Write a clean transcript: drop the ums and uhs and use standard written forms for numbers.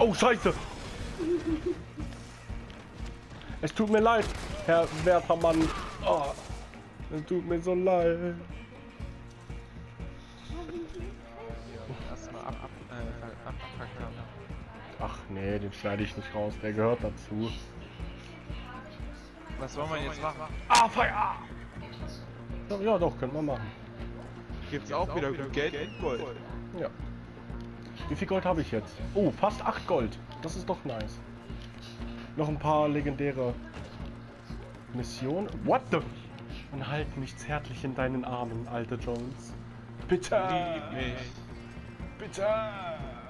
Oh, Scheiße! Es tut mir leid, Herr Wärtermann. Oh, es tut mir so leid. Erstmal abpacken. Ach nee, den schneide ich nicht raus, der gehört dazu. Was wollen wir jetzt machen? Ah, Feuer! Ja, doch, können wir machen. Gibt's auch wieder Geld und Gold. Ja. Wie viel Gold habe ich jetzt? Oh, fast 8 Gold. Das ist doch nice. Noch ein paar legendäre Missionen. What the? Und halt mich zärtlich in deinen Armen, alte Jones. Bitte! Lieb mich. Bitte!